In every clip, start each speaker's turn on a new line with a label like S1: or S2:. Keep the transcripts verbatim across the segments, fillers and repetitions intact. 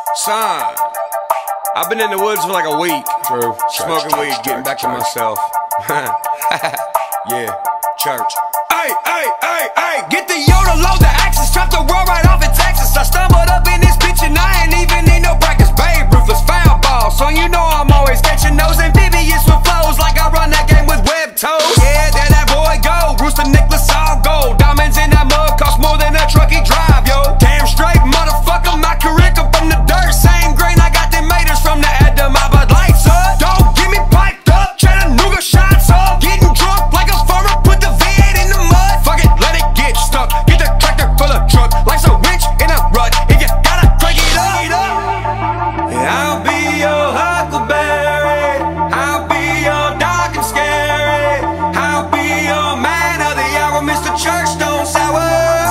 S1: Son, I've been in the woods for like a week.
S2: True.
S1: Smoking
S2: Church,
S1: weed,
S2: church,
S1: getting back
S2: church,
S1: to myself. Yeah, church. Hey, hey, hey, hey, get the Yoda, load the axis, trap the world right off in Texas. I stumbled up in this bitch and I ain't even need no practice. Babe, ruthless foul ball, so you know I'm always catching those amphibious with flows like I run that game with web toes. Yeah, there that boy go, rooster necklace all gold. Diamonds in that mud cost more than a truck he drive, yo. Damn straight, motherfucker, my career come from the dirt. Same grain, I got them maters from the Adam, I bud lights up. Don't get me piped up, Chattanooga shots up. Getting drunk like a farmer, put the vid in the mud. Fuck it, let it get stuck, get the tractor full of truck. Life's a winch in a rut, if you gotta crank it up. I'll be your huckleberry, I'll be your dark and scary, I'll be your man of the hour, Mister Churchstone Sour.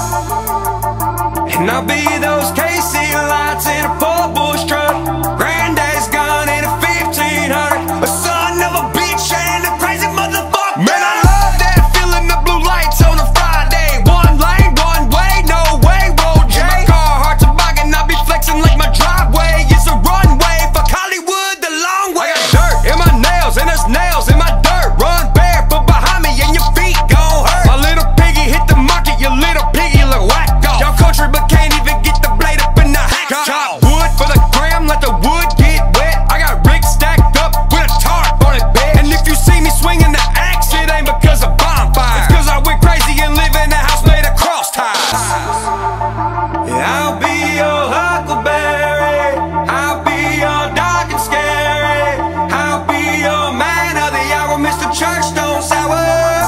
S1: And I'll be those K C lights in a poor bush truck, granddad's gun in a fifteen hundred, a son of a bitch and a crazy motherfucker. Man, I love that feeling, the blue lights on a Friday. One lane, one way, no way, roll J. In my car, hard toboggan, I'll be flexing like my driveway. It's a runway, fuck Hollywood the long way. I got dirt in my nails, and there's nails in my dirt. Run barefoot behind me and your feet gon' hurt. My little piggy hit the market, your little piggy look whack off. Y'all country but can't even get the blade up in the hack. Chop wood for the gram, let the wood get wet. I got rigs stacked up with a tarp on it, bitch. And if you see me swinging the axe, it ain't because of bonfire. It's cause I went crazy and live in a house made of cross ties. I'll be your huckleberry, I'll be your dark and scary, I'll be your man of the hour, Mister Churchstone Sour.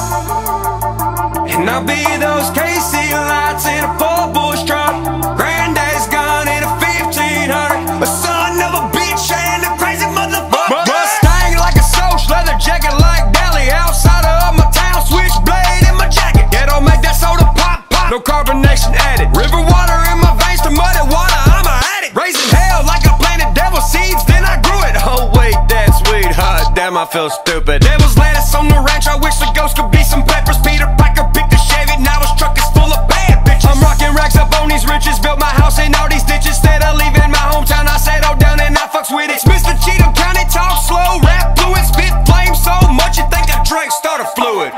S1: And I'll be those K C lights in a poor bush truck, granddad's gun in a fifteen hundred, a son of a bitch and a crazy motherfucker. Mustang like a Soch, leather jacket like Dally, outside of my town, switchblade in my jacket. Yeah, don't make that soda pop pop, no carbonation added. River water in my veins to muddy water, I'm a addict. Raising hell like I planted devil seeds, then I grew it. Oh wait, that's weed, huh? Damn, I feel stupid. Devil's lettuce on the ranch, I wish the ghost could be some peppers. Peter Piker picked a Chevy, now his truck is full of bad bitches. I'm rocking racks up on these riches, built my house in all these ditches. Instead of leaving my hometown, I settled down and I fucks with it. It's Mister Cheatham County, talk slow, rap fluid, spit flame so much you think I drank starter fluid.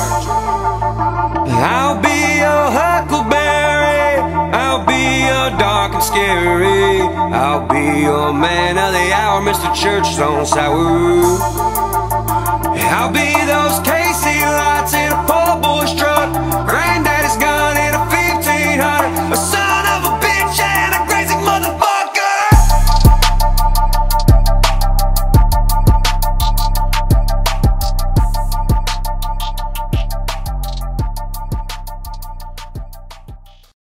S1: I'll be your huckleberry, I'll be your dark and scary, I'll be your man of the hour, Mister Churchstone Sour. I'll be those K C lights in a poor bush truck,